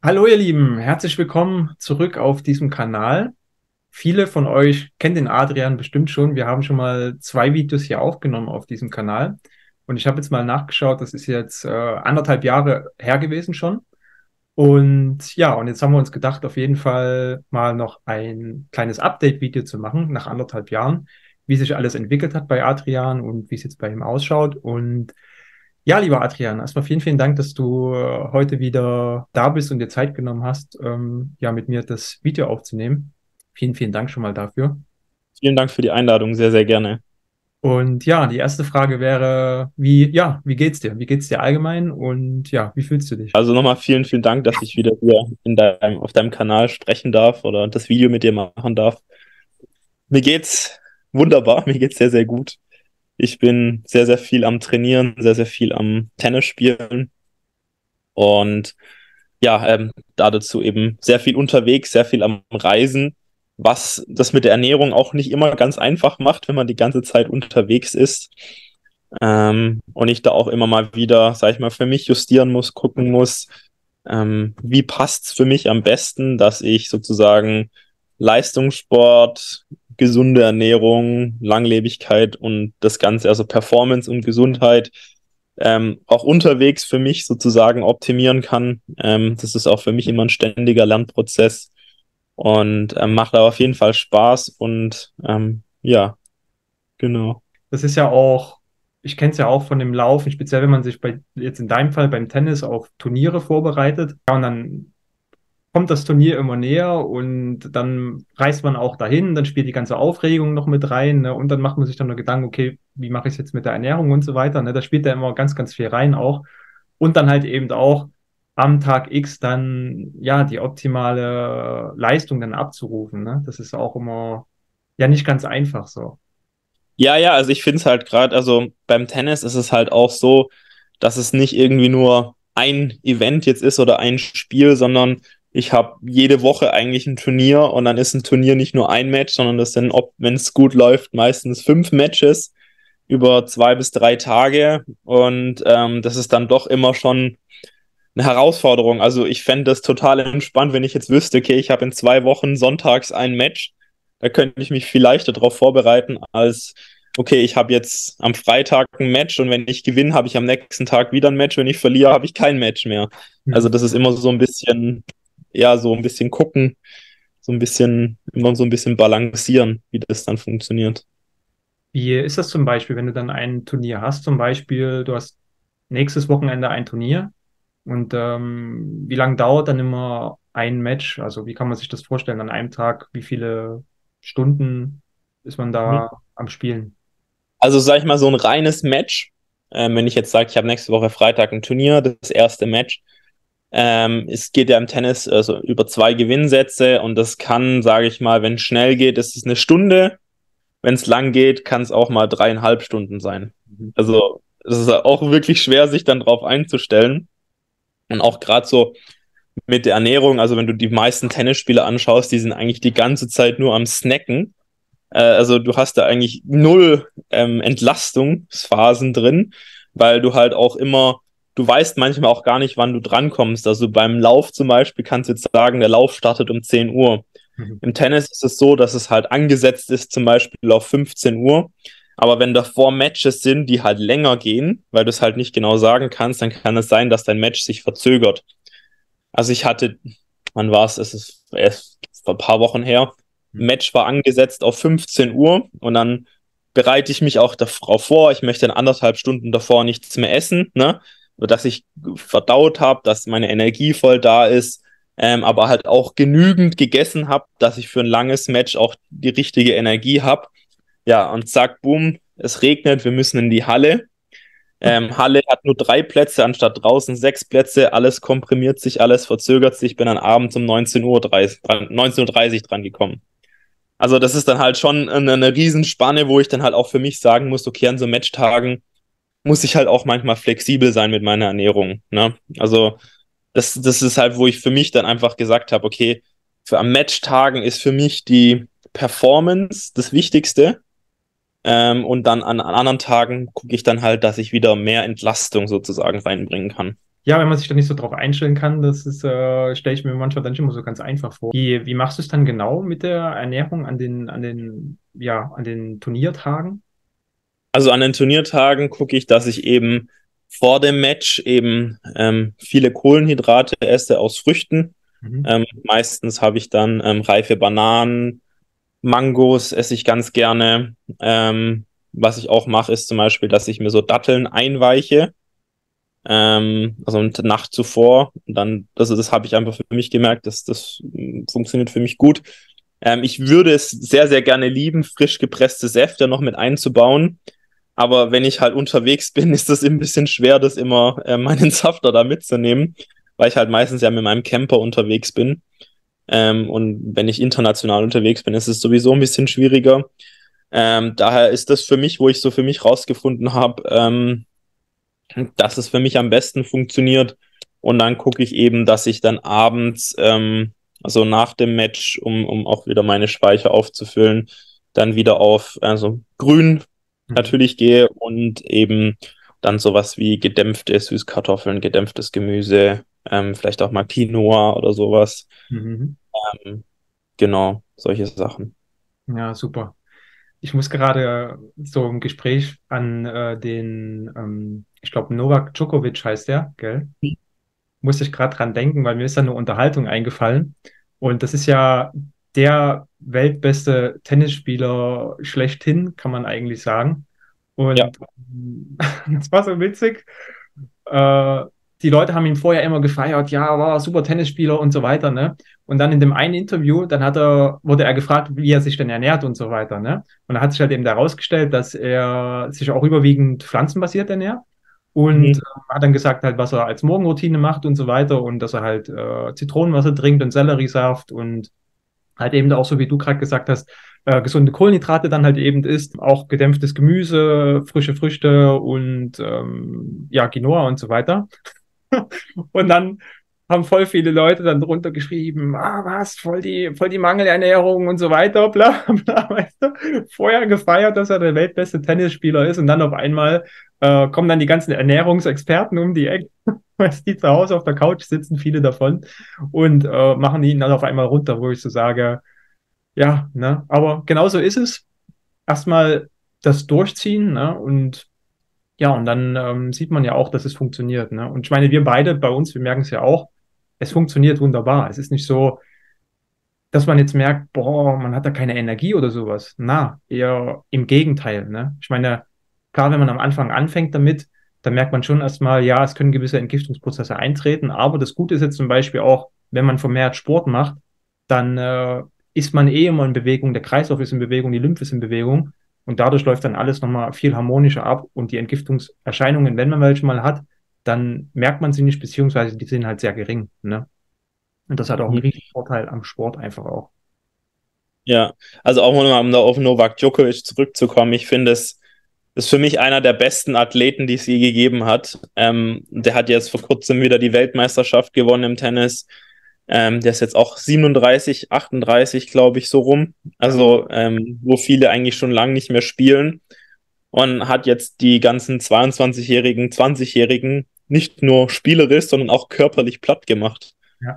Hallo ihr Lieben, herzlich willkommen zurück auf diesem Kanal. Viele von euch kennen den Adrian bestimmt schon. Wir haben schon mal 2 Videos hier aufgenommen auf diesem Kanal. Und ich habe jetzt mal nachgeschaut, das ist jetzt 1,5 Jahre her gewesen schon. Und ja, und jetzt haben wir uns gedacht, auf jeden Fall mal noch ein kleines Update-Video zu machen nach 1,5 Jahren, wie sich alles entwickelt hat bei Adrian und wie es jetzt bei ihm ausschaut. Und ja, lieber Adrian, erstmal vielen, vielen Dank, dass du heute wieder da bist und dir Zeit genommen hast, ja, mit mir das Video aufzunehmen. Vielen, vielen Dank schon mal dafür. Vielen Dank für die Einladung, sehr, sehr gerne. Und ja, die erste Frage wäre, wie geht's dir? Wie geht's dir allgemein? Und ja, wie fühlst du dich? Also nochmal vielen, vielen Dank, dass ich wieder hier auf deinem Kanal sprechen darf oder das Video mit dir machen darf. Mir geht's wunderbar, mir geht's sehr, sehr gut. Ich bin sehr, sehr viel am Trainieren, sehr, sehr viel am Tennis spielen und ja, da dazu eben sehr viel unterwegs, sehr viel am Reisen, was das mit der Ernährung auch nicht immer ganz einfach macht, wenn man die ganze Zeit unterwegs ist. Und ich da auch immer mal wieder, sag ich mal, für mich justieren muss, gucken muss, wie passt's für mich am besten, dass ich sozusagen Leistungssport, gesunde Ernährung, Langlebigkeit und das Ganze, also Performance und Gesundheit, auch unterwegs für mich sozusagen optimieren kann. Das ist auch für mich immer ein ständiger Lernprozess und macht aber auf jeden Fall Spaß und ja, genau. Das ist ja auch, ich kenne es ja auch von dem Laufen, speziell wenn man sich jetzt in deinem Fall beim Tennis auf Turniere vorbereitet. Ja, und dann kommt das Turnier immer näher und dann reist man auch dahin, dann spielt die ganze Aufregung noch mit rein, ne? Und dann macht man sich dann nur Gedanken, okay, wie mache ich es jetzt mit der Ernährung und so weiter, ne? Da spielt ja immer ganz, ganz viel rein auch. Und dann halt eben auch am Tag X dann, ja, die optimale Leistung dann abzurufen, ne? Das ist auch immer, ja, nicht ganz einfach so. Ja, ja, also ich finde es halt gerade, also beim Tennis ist es halt auch so, dass es nicht irgendwie nur ein Event jetzt ist oder ein Spiel, sondern ich habe jede Woche eigentlich ein Turnier und dann ist ein Turnier nicht nur ein Match, sondern das sind, wenn es gut läuft, meistens 5 Matches über 2 bis 3 Tage und das ist dann doch immer schon eine Herausforderung. Also ich fände das total entspannt, wenn ich jetzt wüsste, okay, ich habe in 2 Wochen sonntags ein Match. Da könnte ich mich viel leichter darauf vorbereiten, als, okay, ich habe jetzt am Freitag ein Match und wenn ich gewinne, habe ich am nächsten Tag wieder ein Match. Wenn ich verliere, habe ich kein Match mehr. Also Mhm. das ist immer so ein bisschen, ja, so ein bisschen gucken, so ein bisschen, immer so ein bisschen balancieren, wie das dann funktioniert. Wie ist das zum Beispiel, wenn du dann ein Turnier hast, zum Beispiel, du hast nächstes Wochenende ein Turnier und wie lange dauert dann immer ein Match? Also wie kann man sich das vorstellen an einem Tag? Wie viele Stunden ist man Mhm. da am Spielen? Also sag ich mal, so ein reines Match, wenn ich jetzt sage, ich habe nächste Woche Freitag ein Turnier, das erste Match, es geht ja im Tennis also über 2 Gewinnsätze und das kann, sage ich mal, wenn es schnell geht, ist es eine Stunde. Wenn es lang geht, kann es auch mal 3,5 Stunden sein. Mhm. Also es ist auch wirklich schwer, sich dann drauf einzustellen. Und auch gerade so mit der Ernährung, also wenn du die meisten Tennisspieler anschaust, die sind eigentlich die ganze Zeit nur am Snacken. Also du hast da eigentlich null Entlastungsphasen drin, weil du halt auch immer, du weißt manchmal auch gar nicht, wann du drankommst. Also beim Lauf zum Beispiel kannst du jetzt sagen, der Lauf startet um 10 Uhr. Mhm. Im Tennis ist es so, dass es halt angesetzt ist, zum Beispiel auf 15 Uhr. Aber wenn davor Matches sind, die halt länger gehen, weil du es halt nicht genau sagen kannst, dann kann es sein, dass dein Match sich verzögert. Also ich hatte, wann war es? Es ist erst vor ein paar Wochen her. Match war angesetzt auf 15 Uhr und dann bereite ich mich auch darauf vor. Ich möchte in 1,5 Stunden davor nichts mehr essen, ne? So dass ich verdaut habe, dass meine Energie voll da ist, aber halt auch genügend gegessen habe, dass ich für ein langes Match auch die richtige Energie habe. Ja, und zack, boom, es regnet, wir müssen in die Halle. Halle hat nur 3 Plätze anstatt draußen 6 Plätze. Alles komprimiert sich, alles verzögert sich. Bin dann abends um 19:30 Uhr dran gekommen. Also das ist dann halt schon eine Riesenspanne, wo ich dann halt auch für mich sagen muss, okay, an so Matchtagen muss ich halt auch manchmal flexibel sein mit meiner Ernährung. Ne? Also das ist halt, wo ich für mich dann einfach gesagt habe, okay, für am Matchtagen ist für mich die Performance das Wichtigste. Und dann an anderen Tagen gucke ich dann halt, dass ich wieder mehr Entlastung sozusagen reinbringen kann. Ja, wenn man sich da nicht so drauf einstellen kann, das ist, stelle ich mir manchmal dann nicht immer so ganz einfach vor. Wie machst du es dann genau mit der Ernährung an den Turniertagen? Also an den Turniertagen gucke ich, dass ich eben vor dem Match eben viele Kohlenhydrate esse aus Früchten. Mhm. Meistens habe ich dann reife Bananen, Mangos esse ich ganz gerne. Was ich auch mache, ist zum Beispiel, dass ich mir so Datteln einweiche, also eine Nacht zuvor. Und dann, das habe ich einfach für mich gemerkt, dass das funktioniert für mich gut. Ich würde es sehr, sehr gerne lieben, frisch gepresste Säfte noch mit einzubauen. Aber wenn ich halt unterwegs bin, ist das ein bisschen schwer, das immer meinen Safter da mitzunehmen, weil ich halt meistens ja mit meinem Camper unterwegs bin. Und wenn ich international unterwegs bin, ist es sowieso ein bisschen schwieriger. Daher ist das für mich, wo ich so für mich rausgefunden habe, dass es für mich am besten funktioniert. Und dann gucke ich eben, dass ich dann abends, also nach dem Match, um auch wieder meine Speicher aufzufüllen, dann wieder auf also grün Mhm. natürlich gehe und eben dann sowas wie gedämpfte Süßkartoffeln, gedämpftes Gemüse, vielleicht auch mal Quinoa oder sowas. Mhm. Ähm, genau, solche Sachen. Ja, super. Ich muss gerade so im Gespräch an ich glaube, Novak Djokovic heißt der, gell? Musste ich gerade dran denken, weil mir ist da eine Unterhaltung eingefallen. Und das ist ja der weltbeste Tennisspieler schlechthin, kann man eigentlich sagen. Ja. Und das war so witzig. Äh, Die Leute haben ihn vorher immer gefeiert, ja, war super Tennisspieler und so weiter, ne? Und dann in dem einen Interview, wurde er gefragt, wie er sich denn ernährt und so weiter, ne? Und da hat sich halt eben herausgestellt, dass er sich auch überwiegend pflanzenbasiert ernährt und Mhm. hat dann gesagt halt, was er als Morgenroutine macht und so weiter und dass er halt Zitronenwasser trinkt und Selleriesaft und halt eben auch so, wie du gerade gesagt hast, gesunde Kohlenhydrate dann halt eben isst, auch gedämpftes Gemüse, frische Früchte und ja, Quinoa und so weiter. Und dann haben voll viele Leute dann drunter geschrieben, was, voll die Mangelernährung und so weiter, bla, bla, weißt du? Vorher gefeiert, dass er der weltbeste Tennisspieler ist und dann auf einmal kommen dann die ganzen Ernährungsexperten um die Ecke, weißt du, die zu Hause auf der Couch sitzen, viele davon, und machen ihn dann auf einmal runter, wo ich so sage, ja, ne, aber genauso ist es. Erstmal das Durchziehen, ne, und ja, und dann sieht man ja auch, dass es funktioniert. Ne? Und ich meine, wir beide bei uns, wir merken es ja auch, es funktioniert wunderbar. Es ist nicht so, dass man jetzt merkt, boah, man hat da keine Energie oder sowas. Na, eher im Gegenteil. Ne? Ich meine, klar, wenn man am Anfang anfängt damit, dann merkt man schon erstmal, ja, es können gewisse Entgiftungsprozesse eintreten. Aber das Gute ist jetzt zum Beispiel auch, wenn man vermehrt Sport macht, dann ist man eh immer in Bewegung, der Kreislauf ist in Bewegung, die Lymphe ist in Bewegung. Und dadurch läuft dann alles nochmal viel harmonischer ab. Und die Entgiftungserscheinungen, wenn man welche mal hat, dann merkt man sie nicht, beziehungsweise die sind halt sehr gering. Ne? Und das hat auch einen Mhm. riesen Vorteil am Sport einfach auch. Ja, also auch mal, um da auf Novak Djokovic zurückzukommen, ich finde, es ist für mich einer der besten Athleten, die es je gegeben hat. Der hat jetzt vor kurzem wieder die Weltmeisterschaft gewonnen im Tennis. Der ist jetzt auch 37, 38, glaube ich, so rum. Ja. Also, wo viele eigentlich schon lange nicht mehr spielen. Und hat jetzt die ganzen 22-Jährigen, 20-Jährigen nicht nur spielerisch, sondern auch körperlich platt gemacht. Ja.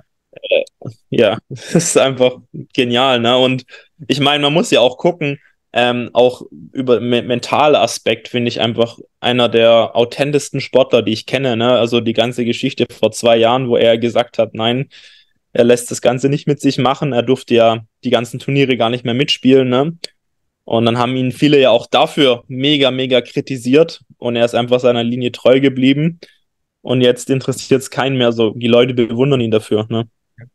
Ja, das ist einfach genial, ne? Und ich meine, man muss ja auch gucken, auch über mentale Aspekt finde ich einfach einer der authentischsten Sportler, die ich kenne, ne? Also die ganze Geschichte vor 2 Jahren, wo er gesagt hat, nein, er lässt das Ganze nicht mit sich machen. Er durfte ja die ganzen Turniere gar nicht mehr mitspielen, ne? Und dann haben ihn viele ja auch dafür mega, mega kritisiert und er ist einfach seiner Linie treu geblieben. Und jetzt interessiert es keinen mehr so. Die Leute bewundern ihn dafür, ne?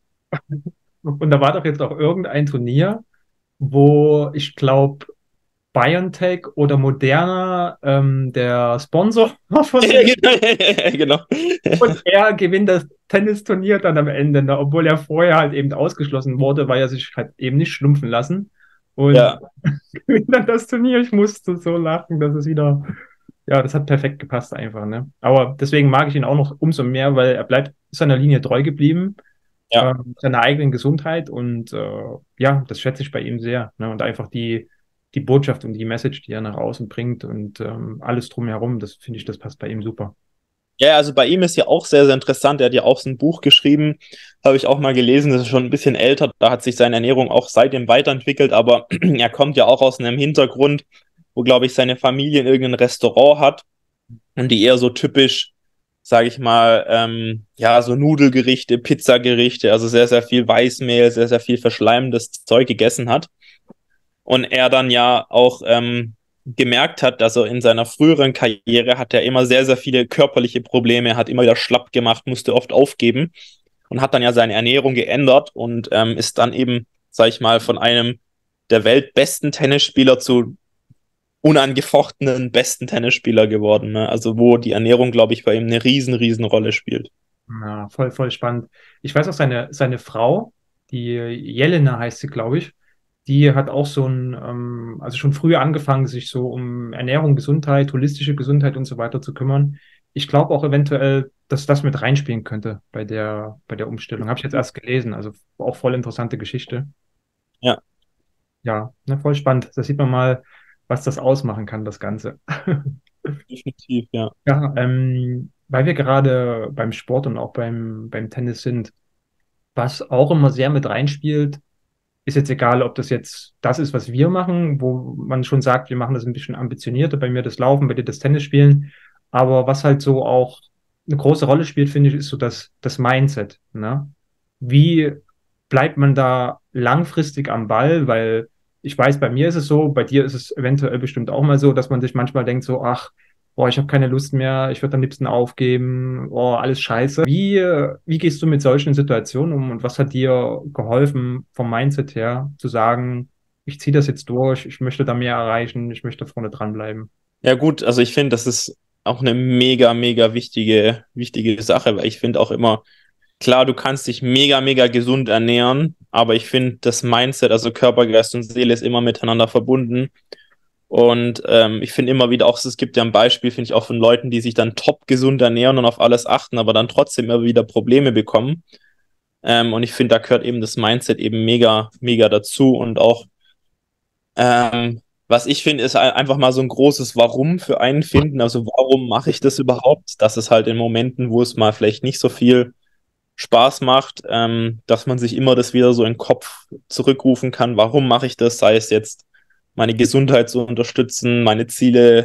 Und da war doch jetzt auch irgendein Turnier, wo ich glaube, BioNTech oder Moderna der Sponsor war von dem. Genau. Und er gewinnt das Tennisturnier dann am Ende, ne? Obwohl er vorher halt eben ausgeschlossen wurde, weil er sich halt eben nicht schlumpfen lassen. Und Ja, gewinnt dann das Turnier. Ich musste so lachen, dass es wieder, ja, das hat perfekt gepasst einfach, ne? Aber deswegen mag ich ihn auch noch umso mehr, weil er bleibt seiner Linie treu geblieben, ja. seiner eigenen Gesundheit und ja, das schätze ich bei ihm sehr, ne? Und einfach die Botschaft und die Message, die er nach außen bringt und alles drumherum, das finde ich, das passt bei ihm super. Ja, also bei ihm ist ja auch sehr, sehr interessant. Er hat ja auch so ein Buch geschrieben, habe ich auch mal gelesen, das ist schon ein bisschen älter. Da hat sich seine Ernährung auch seitdem weiterentwickelt, aber er kommt ja auch aus einem Hintergrund, wo, glaube ich, seine Familie in irgendein Restaurant hat und die eher so typisch, sage ich mal, ja, so Nudelgerichte, Pizzagerichte, also sehr, sehr viel Weißmehl, sehr, sehr viel verschleimendes Zeug gegessen hat. Und er dann ja auch gemerkt hat, dass er in seiner früheren Karriere hat er immer sehr, sehr viele körperliche Probleme, hat immer wieder schlapp gemacht, musste oft aufgeben und hat dann ja seine Ernährung geändert und ist dann eben, sag ich mal, von einem der weltbesten Tennisspieler zu unangefochtenen besten Tennisspieler geworden. Ne? Also wo die Ernährung, glaube ich, bei ihm eine riesen Rolle spielt. Ja, voll spannend. Ich weiß auch, seine Frau, die Jelena heißt sie, glaube ich, die hat auch so also schon früh angefangen, sich so um Ernährung, Gesundheit, holistische Gesundheit und so weiter zu kümmern. Ich glaube auch eventuell, dass das mit reinspielen könnte bei der Umstellung. Habe ich jetzt erst gelesen, also auch voll interessante Geschichte. Ja, Ja, ne, voll spannend. Da sieht man mal, was das ausmachen kann, das Ganze. definitiv, ja. Ja, weil wir gerade beim Sport und auch beim Tennis sind, was auch immer sehr mit reinspielt, ist jetzt egal, ob das jetzt das ist, was wir machen, wo man schon sagt, wir machen das ein bisschen ambitionierter, bei mir das Laufen, bei dir das Tennis spielen. Aber was halt so auch eine große Rolle spielt, finde ich, ist so das Mindset, ne? Wie bleibt man da langfristig am Ball? Weil ich weiß, bei mir ist es so, bei dir ist es eventuell bestimmt auch mal so, dass man sich manchmal denkt so, ach, boah, ich habe keine Lust mehr, ich würde am liebsten aufgeben, oh, alles scheiße. Wie gehst du mit solchen Situationen um und was hat dir geholfen vom Mindset her, zu sagen, ich ziehe das jetzt durch, ich möchte da mehr erreichen, ich möchte vorne dranbleiben? Ja, gut, also ich finde, das ist auch eine mega wichtige Sache, weil ich finde auch immer, klar, du kannst dich mega gesund ernähren, aber ich finde, das Mindset, also Körper, Geist und Seele ist immer miteinander verbunden. Und ich finde immer wieder auch, es gibt ja ein Beispiel, finde ich auch von Leuten, die sich dann top gesund ernähren und auf alles achten, aber dann trotzdem immer wieder Probleme bekommen. Und ich finde, da gehört eben das Mindset eben mega dazu. Und auch, was ich finde, ist einfach mal so ein großes Warum für einen finden. Also warum mache ich das überhaupt? Das ist halt in Momenten, wo es mal vielleicht nicht so viel Spaß macht, dass man sich immer das wieder so in den Kopf zurückrufen kann. Warum mache ich das? Sei es jetzt meine Gesundheit zu unterstützen, meine Ziele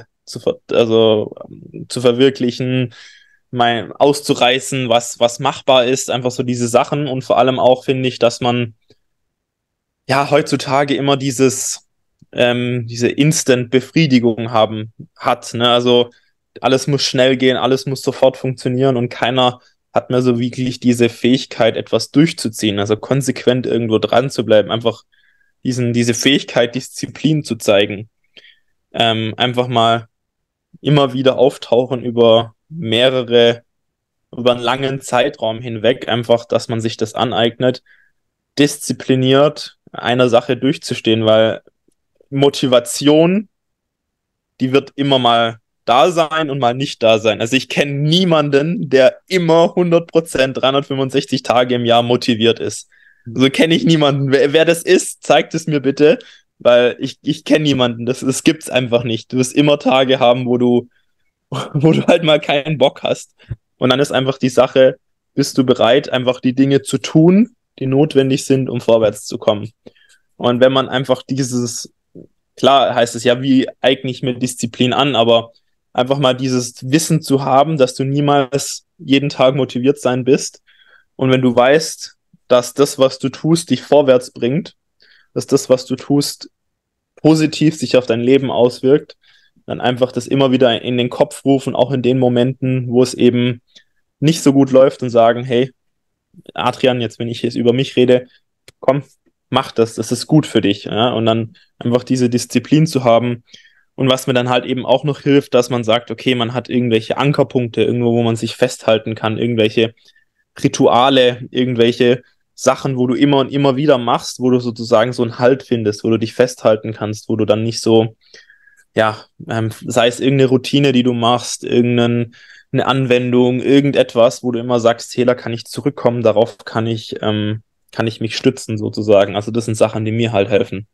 zu verwirklichen, auszureißen, was machbar ist, einfach so diese Sachen. Und vor allem auch finde ich, dass man ja heutzutage immer diese Instant-Befriedigung hat. Ne? Also alles muss schnell gehen, alles muss sofort funktionieren und keiner hat mehr so wirklich diese Fähigkeit, etwas durchzuziehen, also konsequent irgendwo dran zu bleiben, einfach diese Fähigkeit, Disziplin zu zeigen. Einfach mal immer wieder auftauchen über einen langen Zeitraum hinweg, einfach, dass man sich das aneignet, diszipliniert einer Sache durchzustehen, weil Motivation, die wird immer mal da sein und mal nicht da sein. Also ich kenne niemanden, der immer 100% 365 Tage im Jahr motiviert ist. Also kenne ich niemanden. Wer das ist, zeigt es mir bitte, weil ich kenne niemanden. Das gibt's einfach nicht. Du wirst immer Tage haben, wo du halt mal keinen Bock hast. Und dann ist einfach die Sache, bist du bereit, einfach die Dinge zu tun, die notwendig sind, um vorwärts zu kommen. Und wenn man einfach klar heißt es ja, wie eigne ich mir Disziplin an, aber einfach mal dieses Wissen zu haben, dass du niemals jeden Tag motiviert sein bist. Und wenn du weißt, dass das, was du tust, dich vorwärts bringt, dass das, was du tust, positiv sich auf dein Leben auswirkt, dann einfach das immer wieder in den Kopf rufen, auch in den Momenten, wo es eben nicht so gut läuft und sagen, hey, Adrian, jetzt wenn ich jetzt über mich rede, komm, mach das, das ist gut für dich. Ja? Und dann einfach diese Disziplin zu haben. Und was mir dann halt eben auch noch hilft, dass man sagt, okay, man hat irgendwelche Ankerpunkte, irgendwo, wo man sich festhalten kann, irgendwelche Rituale, irgendwelche Sachen, wo du immer und immer wieder machst, wo du sozusagen so einen Halt findest, wo du dich festhalten kannst, wo du dann nicht so, ja, sei es irgendeine Routine, die du machst, irgendeine Anwendung, irgendetwas, wo du immer sagst, hey, da kann ich zurückkommen, darauf kann ich mich stützen sozusagen. Also das sind Sachen, die mir halt helfen.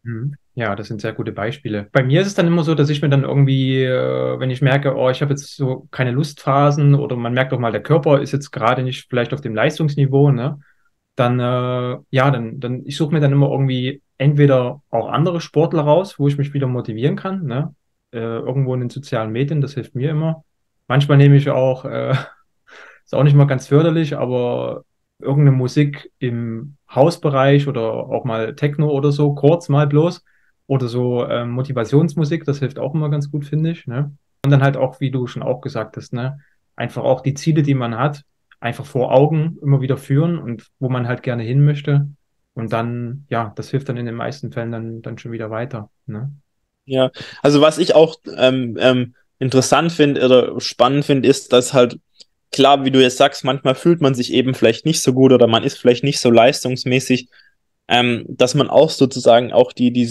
Ja, das sind sehr gute Beispiele. Bei mir ist es dann immer so, dass ich mir dann irgendwie, wenn ich merke, oh, ich habe jetzt so keine Lustphasen oder man merkt auch mal, der Körper ist jetzt gerade nicht vielleicht auf dem Leistungsniveau, ne? Dann, ja, ich suche mir dann immer irgendwie entweder auch andere Sportler raus, wo ich mich wieder motivieren kann, ne? Irgendwo in den sozialen Medien, das hilft mir immer. Manchmal nehme ich auch, ist auch nicht mal ganz förderlich, aber irgendeine Musik im Hausbereich oder auch mal Techno oder so, kurz mal bloß. Oder so Motivationsmusik, das hilft auch immer ganz gut, finde ich, ne? Und dann halt auch, wie du schon auch gesagt hast, ne? Einfach auch die Ziele, die man hat, einfach vor Augen immer wieder führen und wo man halt gerne hin möchte. Und dann, ja, das hilft dann in den meisten Fällen dann schon wieder weiter, ne? Ja, also was ich auch interessant finde oder spannend finde, ist, dass halt klar, wie du jetzt sagst, manchmal fühlt man sich eben vielleicht nicht so gut oder man ist vielleicht nicht so leistungsmäßig, dass man auch sozusagen auch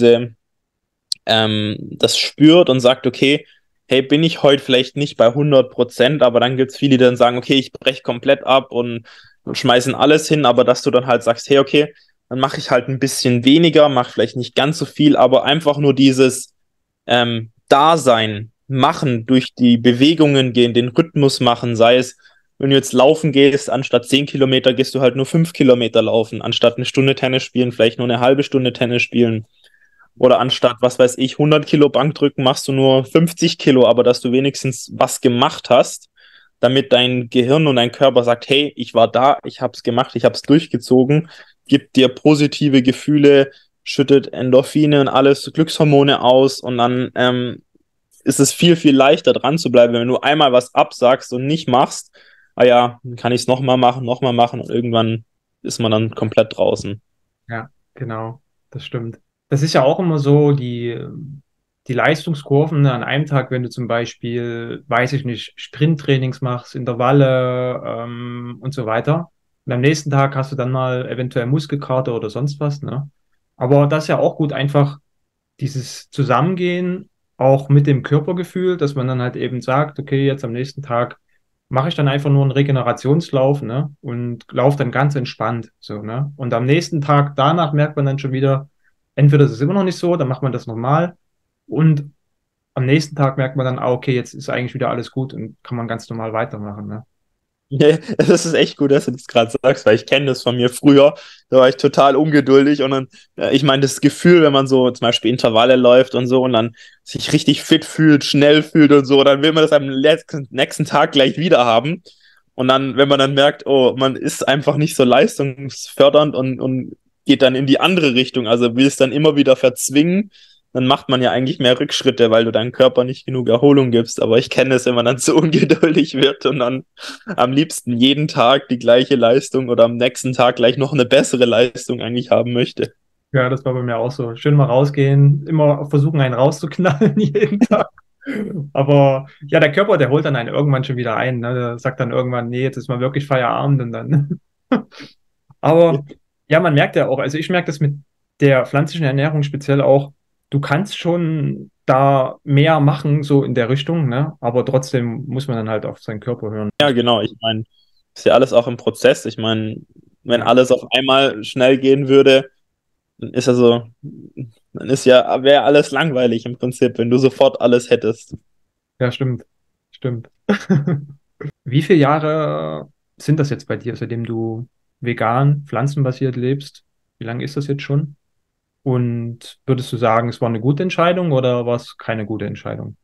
das spürt und sagt, okay, hey, bin ich heute vielleicht nicht bei 100%, aber dann gibt's viele, die dann sagen, okay, ich breche komplett ab und schmeißen alles hin, aber dass du dann halt sagst, hey, okay, dann mache ich halt ein bisschen weniger, mache vielleicht nicht ganz so viel, aber einfach nur dieses Dasein, machen, durch die Bewegungen gehen, den Rhythmus machen, sei es, wenn du jetzt laufen gehst, anstatt 10 Kilometer gehst du halt nur 5 Kilometer laufen, anstatt eine Stunde Tennis spielen, vielleicht nur eine halbe Stunde Tennis spielen. Oder anstatt, was weiß ich, 100 Kilo Bankdrücken machst du nur 50 Kilo, aber dass du wenigstens was gemacht hast, damit dein Gehirn und dein Körper sagt, hey, ich war da, ich hab's gemacht, ich hab's durchgezogen, gibt dir positive Gefühle, schüttet Endorphine und alles, Glückshormone aus und dann ist es viel, viel leichter dran zu bleiben, wenn du einmal was absagst und nicht machst, ah ja, dann kann ich es nochmal machen und irgendwann ist man dann komplett draußen. Ja, genau, das stimmt. Das ist ja auch immer so, die Leistungskurven, ne, an einem Tag, wenn du zum Beispiel, weiß ich nicht, Sprinttrainings machst, Intervalle und so weiter. Und am nächsten Tag hast du dann mal eventuell Muskelkater oder sonst was, ne? Aber das ist ja auch gut, einfach dieses Zusammengehen auch mit dem Körpergefühl, dass man dann halt eben sagt, okay, jetzt am nächsten Tag mache ich dann einfach nur einen Regenerationslauf, ne? Und laufe dann ganz entspannt, so, ne? Und am nächsten Tag danach merkt man dann schon wieder, entweder ist es immer noch nicht so, dann macht man das normal und am nächsten Tag merkt man dann, ah, okay, jetzt ist eigentlich wieder alles gut und kann man ganz normal weitermachen, ne? Ja, das ist echt gut, dass du das gerade sagst, weil ich kenne das von mir früher. Da war ich total ungeduldig und dann, ich meine, das Gefühl, wenn man so zum Beispiel Intervalle läuft und so und dann sich richtig fit fühlt, schnell fühlt und so, dann will man das am nächsten Tag gleich wieder haben. Und dann, wenn man dann merkt, oh, man ist einfach nicht so leistungsfördernd und geht dann in die andere Richtung, also will es dann immer wieder verzwingen, dann macht man ja eigentlich mehr Rückschritte, weil du deinem Körper nicht genug Erholung gibst. Aber ich kenne es, wenn man dann zu ungeduldig wird und dann am liebsten jeden Tag die gleiche Leistung oder am nächsten Tag gleich noch eine bessere Leistung eigentlich haben möchte. Ja, das war bei mir auch so. Schön mal rausgehen, immer versuchen, einen rauszuknallen jeden Tag. Aber ja, der Körper, der holt dann einen irgendwann schon wieder ein. Ne? Der sagt dann irgendwann, nee, jetzt ist mal wirklich Feierabend und dann. Aber ja, man merkt ja auch, also ich merke das mit der pflanzlichen Ernährung speziell auch, du kannst schon da mehr machen, so in der Richtung, ne? Aber trotzdem muss man dann halt auf seinen Körper hören. Ja, genau. Ich meine, ist ja alles auch im Prozess. Ich meine, wenn Ja, alles auf einmal schnell gehen würde, dann ist also, dann ist ja, wäre alles langweilig im Prinzip, wenn du sofort alles hättest. ja, stimmt. Stimmt. Wie viele Jahre sind das jetzt bei dir, seitdem du vegan, pflanzenbasiert lebst? Wie lange ist das jetzt schon? Und würdest du sagen, es war eine gute Entscheidung oder war es keine gute Entscheidung?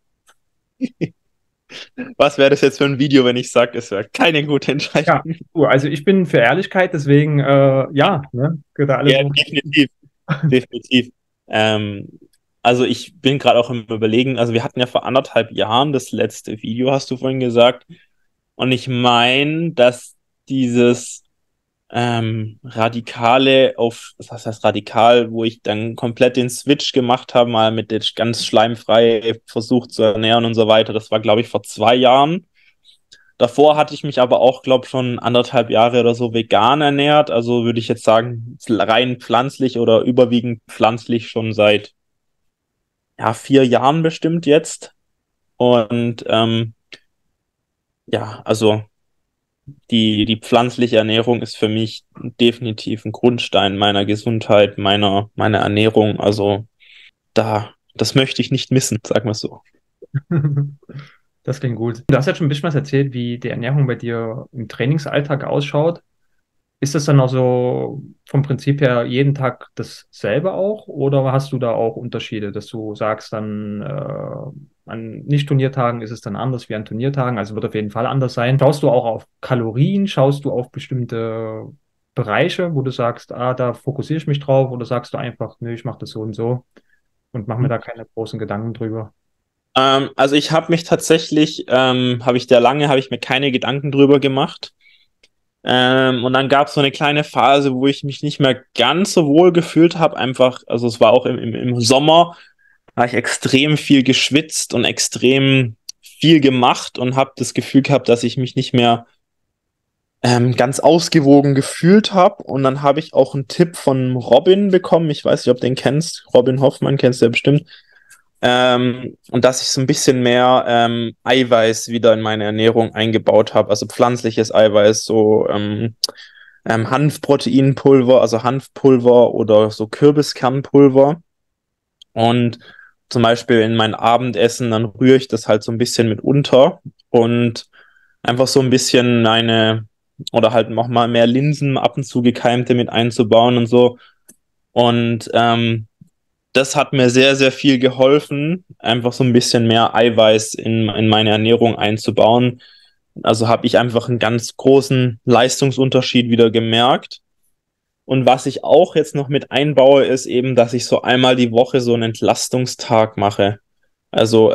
Was wäre das jetzt für ein Video, wenn ich sage, es wäre keine gute Ja, Entscheidung? also ich bin für Ehrlichkeit, deswegen ja, ne, gehört da alles Ja, so. definitiv. Definitiv. Ähm, also ich bin gerade auch im Überlegen, also wir hatten ja vor 1,5 Jahren das letzte Video, hast du vorhin gesagt. Und ich meine, dass dieses Radikale auf, was heißt radikal, wo ich dann komplett den Switch gemacht habe, mal mit der ganz schleimfrei versucht zu ernähren und so weiter. Das war, glaube ich, vor 2 Jahren. Davor hatte ich mich aber auch, glaube ich, schon 1,5 Jahre oder so vegan ernährt. Also würde ich jetzt sagen, rein pflanzlich oder überwiegend pflanzlich schon seit ja, 4 Jahren bestimmt jetzt. Und ja, also die pflanzliche Ernährung ist für mich definitiv ein Grundstein meiner Gesundheit, meiner Ernährung. Also das möchte ich nicht missen, sagen wir es so. Das klingt gut. Du hast ja schon ein bisschen was erzählt, wie die Ernährung bei dir im Trainingsalltag ausschaut. Ist das dann auch so vom Prinzip her jeden Tag dasselbe auch? Oder hast du da auch Unterschiede, dass du sagst, dann an Nicht-Turniertagen ist es dann anders wie an Turniertagen? Also wird auf jeden Fall anders sein. Schaust du auch auf Kalorien? Schaust du auf bestimmte Bereiche, wo du sagst, ah, da fokussiere ich mich drauf? Oder sagst du einfach, nö, ich mache das so und so und mache mir da keine großen Gedanken drüber? Also ich habe mich tatsächlich, habe ich mir keine Gedanken drüber gemacht. Und dann gab es so eine kleine Phase, wo ich mich nicht mehr ganz so wohl gefühlt habe. Einfach, also es war auch im Sommer, habe ich extrem viel geschwitzt und extrem viel gemacht und habe das Gefühl gehabt, dass ich mich nicht mehr ganz ausgewogen gefühlt habe. Und dann habe ich auch einen Tipp von Robin bekommen. Ich weiß nicht, ob du den kennst. Robin Hoffmann kennst du ja bestimmt. Und dass ich so ein bisschen mehr Eiweiß wieder in meine Ernährung eingebaut habe, also pflanzliches Eiweiß, so Hanfproteinpulver, also Hanfpulver oder so Kürbiskernpulver. Und zum Beispiel in mein Abendessen, dann rühre ich das halt so ein bisschen mit unter und einfach so ein bisschen oder halt noch mal mehr Linsen ab und zu gekeimte mit einzubauen und so. Und das hat mir sehr, sehr viel geholfen, einfach so ein bisschen mehr Eiweiß in meine Ernährung einzubauen. Also habe ich einfach einen ganz großen Leistungsunterschied wieder gemerkt. Und was ich auch jetzt noch mit einbaue, ist eben, dass ich so einmal die Woche so einen Entlastungstag mache. Also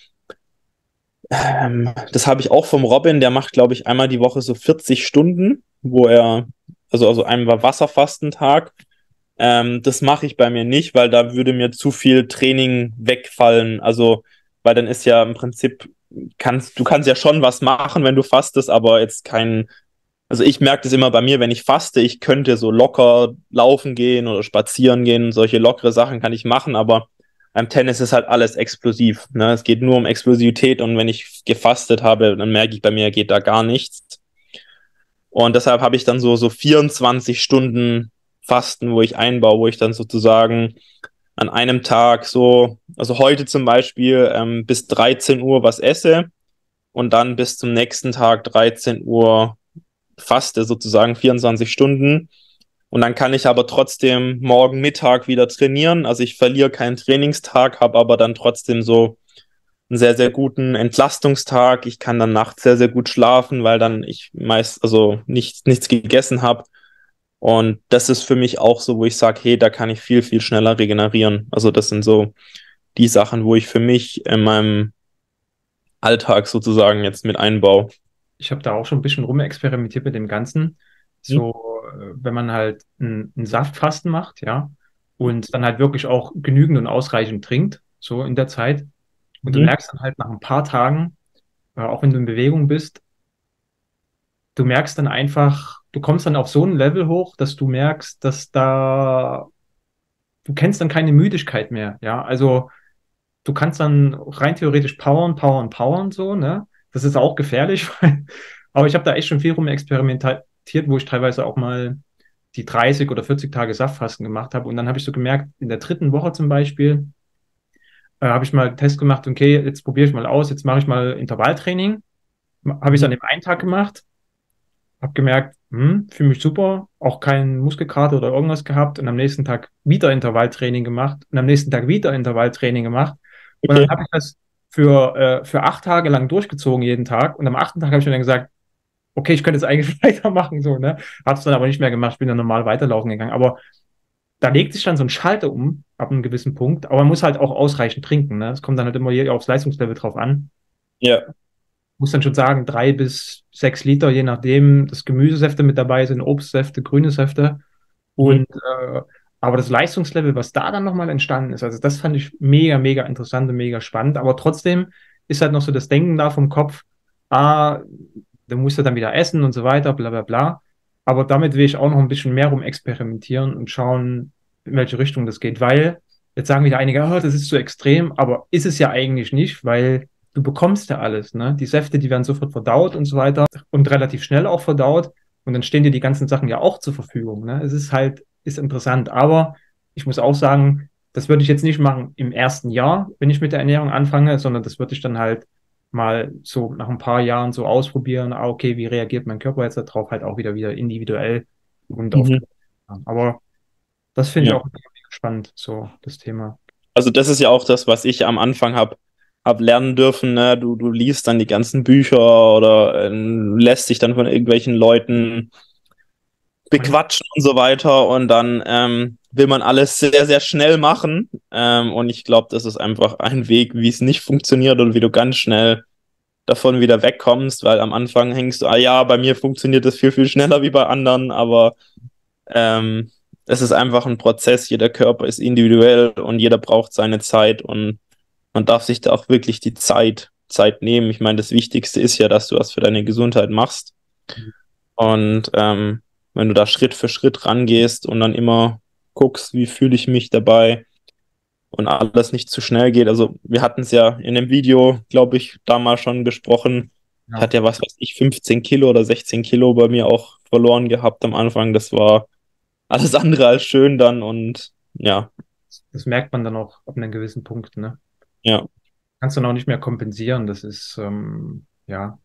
das habe ich auch vom Robin, der macht, glaube ich, einmal die Woche so 40 Stunden, also einmal Wasserfastentag. Das mache ich bei mir nicht, weil da würde mir zu viel Training wegfallen. Also, weil dann ist ja im Prinzip, du kannst ja schon was machen, wenn du fastest, aber jetzt also ich merke das immer bei mir, wenn ich faste, ich könnte so locker laufen gehen oder spazieren gehen, solche lockere Sachen kann ich machen, aber beim Tennis ist halt alles explosiv, ne? Es geht nur um Explosivität und wenn ich gefastet habe, dann merke ich, bei mir geht da gar nichts. Und deshalb habe ich dann so 24 Stunden Fasten, wo ich einbaue, wo ich dann sozusagen an einem Tag also heute zum Beispiel bis 13 Uhr was esse und dann bis zum nächsten Tag 13 Uhr faste, sozusagen 24 Stunden. Und dann kann ich aber trotzdem morgen Mittag wieder trainieren. Also ich verliere keinen Trainingstag, habe aber dann trotzdem so einen sehr, sehr guten Entlastungstag. Ich kann dann nachts sehr, sehr gut schlafen, weil dann ich also nichts gegessen habe. Und das ist für mich auch so, wo ich sage, hey, da kann ich viel, viel schneller regenerieren. Also das sind so die Sachen, wo ich für mich in meinem Alltag sozusagen jetzt mit einbaue. Ich habe da auch schon ein bisschen rumexperimentiert mit dem Ganzen. Hm? So, wenn man halt ein Saftfasten macht, ja, und dann halt wirklich auch genügend und ausreichend trinkt, so in der Zeit. Und du Mhm. merkst dann halt nach ein paar Tagen, auch wenn du in Bewegung bist, du merkst dann einfach, du kommst dann auf so ein Level hoch, dass du merkst, du kennst dann keine Müdigkeit mehr, ja. Also du kannst dann rein theoretisch powern, so, ne? Das ist auch gefährlich, aber ich habe da echt schon viel rum experimentiert, wo ich teilweise auch mal die 30 oder 40 Tage Saftfasten gemacht habe. Und dann habe ich so gemerkt, in der dritten Woche zum Beispiel, habe ich mal einen Test gemacht, okay, jetzt probiere ich mal aus, jetzt mache ich mal Intervalltraining. Habe ich es Mhm. an dem einen Tag gemacht, habe gemerkt, fühle mich super, auch keinen Muskelkater oder irgendwas gehabt und am nächsten Tag wieder Intervalltraining gemacht und am nächsten Tag wieder Intervalltraining gemacht. Und dann Okay. habe ich das für 8 Tage lang durchgezogen, jeden Tag. Und am achten Tag habe ich mir dann gesagt, okay, ich könnte jetzt eigentlich weitermachen, so, ne? Habe es dann aber nicht mehr gemacht, bin dann normal weiterlaufen gegangen. Aber da legt sich dann so ein Schalter um, ab einem gewissen Punkt. Aber man muss halt auch ausreichend trinken, ne? Es kommt dann halt immer hier aufs Leistungslevel drauf an. Ja. Muss dann schon sagen, 3 bis 6 Liter, je nachdem, dass Gemüsesäfte mit dabei sind, Obstsäfte, grüne Säfte. Mhm. Und aber das Leistungslevel, was da dann nochmal entstanden ist, also das fand ich mega, mega interessant und mega spannend. Aber trotzdem ist halt noch so das Denken da vom Kopf, du musst ja dann wieder essen und so weiter, bla bla bla. Aber damit will ich auch noch ein bisschen mehr rum experimentieren und schauen, in welche Richtung das geht. Weil jetzt sagen wieder einige, das ist zu extrem, aber ist es ja eigentlich nicht, weil du bekommst ja alles, ne? Die Säfte, die werden sofort verdaut und so weiter und relativ schnell auch verdaut. Und dann stehen dir die ganzen Sachen ja auch zur Verfügung, ne? Es ist halt, ist interessant. Aber ich muss auch sagen, das würde ich jetzt nicht machen im ersten Jahr, wenn ich mit der Ernährung anfange, sondern das würde ich dann halt mal so nach ein paar Jahren so ausprobieren. Ah, okay, wie reagiert mein Körper jetzt darauf? Halt auch wieder individuell und auf. Mhm. Aber das finde ich Ja. auch mega spannend, so das Thema. Also das ist ja auch das, was ich am Anfang hab lernen dürfen. Ne? Du liest dann die ganzen Bücher oder lässt dich dann von irgendwelchen Leuten Und bequatschen und so weiter und dann will man alles sehr, sehr schnell machen. Und ich glaube, das ist einfach ein Weg, wie es nicht funktioniert und wie du ganz schnell davon wieder wegkommst, weil am Anfang hängst du, ah ja, bei mir funktioniert das viel, viel schneller wie bei anderen, aber ähm, es ist einfach ein Prozess, jeder Körper ist individuell und jeder braucht seine Zeit und man darf sich da auch wirklich die Zeit nehmen. Ich meine, das Wichtigste ist ja, dass du was für deine Gesundheit machst. Und wenn du da Schritt für Schritt rangehst und dann immer guckst, wie fühle ich mich dabei und alles nicht zu schnell geht. Also wir hatten es ja in dem Video, glaube ich, damals schon besprochen. Ich ja, hatte ja, was weiß ich, 15 Kilo oder 16 Kilo bei mir auch verloren gehabt am Anfang. Das war alles andere als schön dann und ja, das merkt man dann auch ab einem gewissen Punkt, ne? ja. Kannst du dann auch nicht mehr kompensieren. Das ist, ja.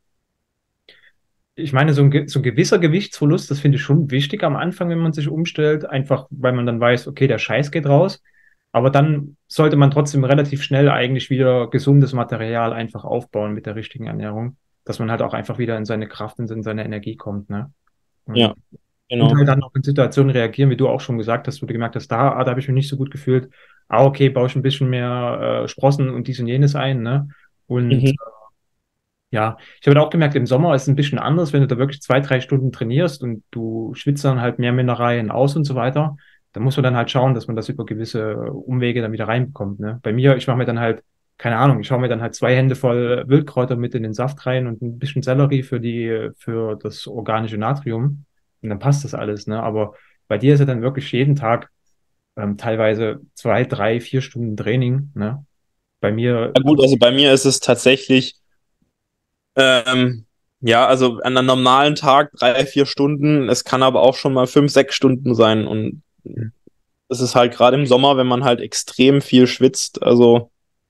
Ich meine, so ein gewisser Gewichtsverlust, das finde ich schon wichtig am Anfang, wenn man sich umstellt, einfach weil man dann weiß, okay, der Scheiß geht raus. Aber dann sollte man trotzdem relativ schnell eigentlich wieder gesundes Material einfach aufbauen mit der richtigen Ernährung, dass man halt auch einfach wieder in seine Kraft und in seine Energie kommt, ne? Ja, Und genau. halt dann auch in Situationen reagieren, wie du auch schon gesagt hast, wo du gemerkt hast, da habe ich mich nicht so gut gefühlt. Ah, okay, baue ich ein bisschen mehr Sprossen und dies und jenes ein, ne? Und Mhm. ja, ich habe auch gemerkt, im Sommer ist es ein bisschen anders, wenn du da wirklich 2, 3 Stunden trainierst und du schwitzt dann halt mehr Mineralien aus und so weiter. Da muss man dann halt schauen, dass man das über gewisse Umwege dann wieder reinbekommt, ne? Bei mir, ich mache mir dann halt, keine Ahnung, ich schaue mir dann halt 2 Hände voll Wildkräuter mit in den Saft rein und ein bisschen Sellerie für das organische Natrium. Und dann passt das alles, ne? Aber bei dir ist ja dann wirklich jeden Tag teilweise 2, 3, 4 Stunden Training, ne? Bei mir, Ja gut, also bei mir ist es tatsächlich, ähm, ja, also an einem normalen Tag 3, 4 Stunden, es kann aber auch schon mal 5, 6 Stunden sein und es ist halt gerade im Sommer, wenn man halt extrem viel schwitzt, also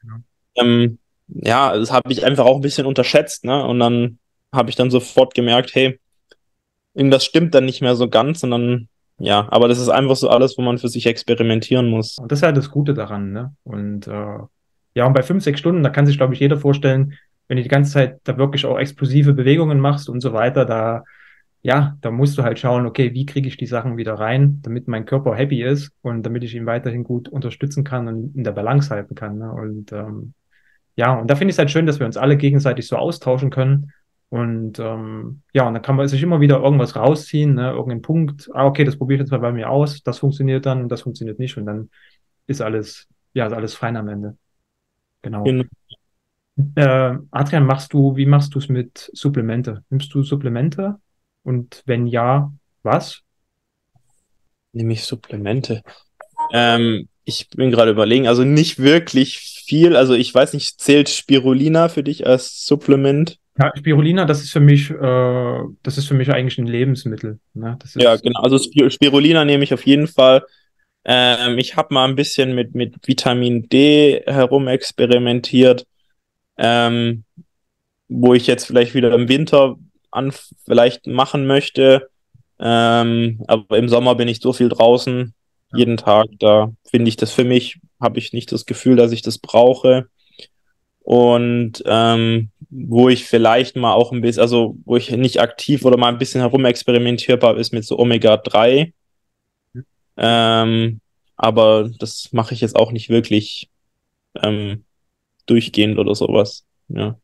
ja, das habe ich einfach auch ein bisschen unterschätzt, ne? Und dann habe ich dann sofort gemerkt, hey, irgendwas stimmt dann nicht mehr so ganz und dann, ja, aber das ist einfach so alles, wo man für sich experimentieren muss. Und das ist halt das Gute daran, ne? Und ja, und bei 5, 6 Stunden, da kann sich, glaube ich, jeder vorstellen, wenn du die ganze Zeit da wirklich auch explosive Bewegungen machst und so weiter, da, ja, da musst du halt schauen, okay, wie kriege ich die Sachen wieder rein, damit mein Körper happy ist und damit ich ihn weiterhin gut unterstützen kann und in der Balance halten kann, ne? Und ja, und da finde ich es halt schön, dass wir uns alle gegenseitig so austauschen können. Und ja, und dann kann man sich immer wieder irgendwas rausziehen, ne? Irgendeinen Punkt, ah, okay, das probiere ich jetzt mal bei mir aus, das funktioniert dann und das funktioniert nicht. Und dann ist alles, ja, ist alles fein am Ende. Genau. Genau. Adrian, wie machst du es mit Supplemente? Nimmst du Supplemente? Und wenn ja, was? Nehme ich Supplemente? Ich bin gerade überlegen, also nicht wirklich viel. Also ich weiß nicht, zählt Spirulina für dich als Supplement? Ja, Spirulina, das ist für mich eigentlich ein Lebensmittel. Ne? Das Ja, ist, genau. Also Spirulina nehme ich auf jeden Fall. Ich habe mal ein bisschen mit Vitamin D herumexperimentiert, ähm, wo ich jetzt vielleicht wieder im Winter vielleicht machen möchte. Aber im Sommer bin ich so viel draußen, ja, jeden Tag. Da finde ich das für mich, habe ich nicht das Gefühl, dass ich das brauche. Und wo ich vielleicht mal auch ein bisschen, also wo ich nicht aktiv oder mal ein bisschen herumexperimentiert habe, ist mit so Omega-3. Ähm, aber das mache ich jetzt auch nicht wirklich ähm, durchgehend oder sowas. Ja,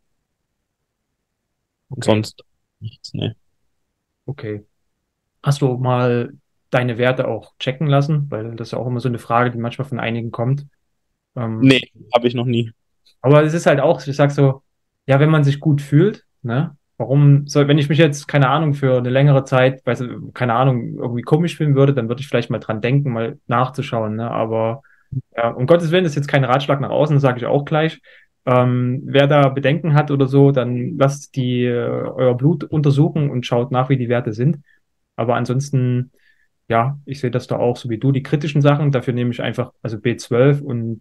und okay, sonst nichts, ne. okay. Hast du mal deine Werte auch checken lassen? Weil das ist ja auch immer so eine Frage, die manchmal von einigen kommt. Nee, Ähm, habe ich noch nie. aber es ist halt auch, ich sag so, ja, wenn man sich gut fühlt, ne? Warum soll, wenn ich mich jetzt, keine Ahnung, für eine längere Zeit, weiß, keine Ahnung, irgendwie komisch fühlen würde, dann würde ich vielleicht mal dran denken, mal nachzuschauen, ne? Aber ja, um Gottes Willen, das ist jetzt kein Ratschlag nach außen, das sage ich auch gleich. Wer da Bedenken hat oder so, dann lasst euer Blut untersuchen und schaut nach, wie die Werte sind. Aber ansonsten, ja, ich sehe das da auch so wie du. Die kritischen Sachen, dafür nehme ich einfach, also B12 und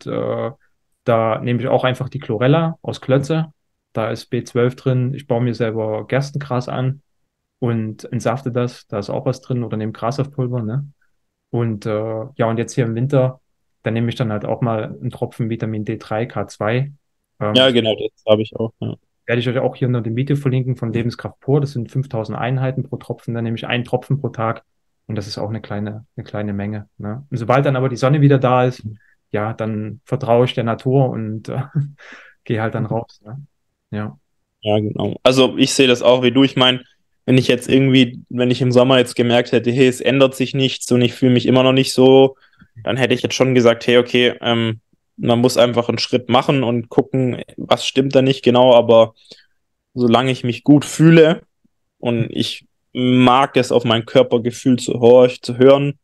da nehme ich auch einfach die Chlorella aus Klötze. Da ist B12 drin. Ich baue mir selber Gerstengras an und entsafte das. Da ist auch was drin oder nehme Grassaftpulver, ne? Und ja, und jetzt hier im Winter, da nehme ich dann halt auch mal einen Tropfen Vitamin D3, K2. Ja, Das genau, das habe ich auch. Ja. werde ich euch auch hier unter dem Video verlinken von Lebenskraft pur. Das sind 5000 Einheiten pro Tropfen. Dann nehme ich einen Tropfen pro Tag. Und das ist auch eine kleine Menge. Ne? Und sobald dann aber die Sonne wieder da ist, ja, dann vertraue ich der Natur und gehe halt dann raus. Ne? Ja. Ja, genau. Also ich sehe das auch wie du. Ich meine, wenn ich jetzt irgendwie, wenn ich im Sommer jetzt gemerkt hätte, hey, es ändert sich nichts und ich fühle mich immer noch nicht so, dann hätte ich jetzt schon gesagt, hey, okay, man muss einfach einen Schritt machen und gucken, was stimmt da nicht genau, aber solange ich mich gut fühle und ich mag es auf mein Körpergefühl zu hören,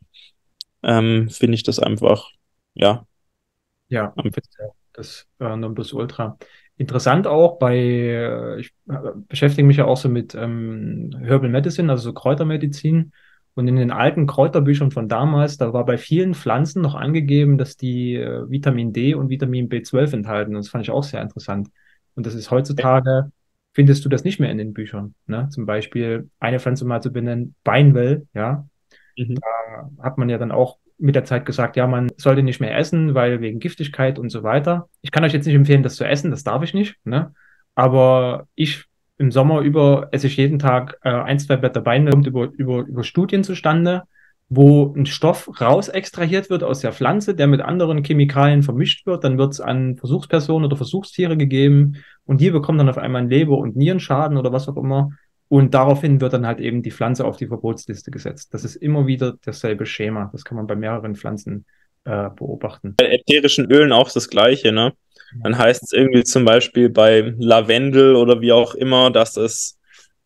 finde ich das einfach, ja, Ja, am finde ich auch. Das Nonplusultra. Interessant auch bei, ich beschäftige mich ja auch so mit Herbal Medicine, also so Kräutermedizin. Und in den alten Kräuterbüchern von damals, da war bei vielen Pflanzen noch angegeben, dass die Vitamin D und Vitamin B12 enthalten. Und das fand ich auch sehr interessant. Und das ist heutzutage, findest du das nicht mehr in den Büchern. Ne? Zum Beispiel eine Pflanze mal zu benennen, Beinwell, ja, Mhm. hat man ja dann auch mit der Zeit gesagt, ja, man sollte nicht mehr essen, weil wegen Giftigkeit und so weiter. Ich kann euch jetzt nicht empfehlen, das zu essen, das darf ich nicht, ne? Aber ich im Sommer über esse ich jeden Tag ein, zwei Blätter Beine, kommt über Studien zustande, wo ein Stoff raus extrahiert wird aus der Pflanze, der mit anderen Chemikalien vermischt wird. Dann wird es an Versuchspersonen oder Versuchstiere gegeben und die bekommen dann auf einmal einen Leber- und Nierenschaden oder was auch immer. Und daraufhin wird dann halt eben die Pflanze auf die Verbotsliste gesetzt. Das ist immer wieder dasselbe Schema. Das kann man bei mehreren Pflanzen beobachten. Bei ätherischen Ölen auch das Gleiche, ne? Ja. Dann heißt es irgendwie zum Beispiel bei Lavendel oder wie auch immer, dass es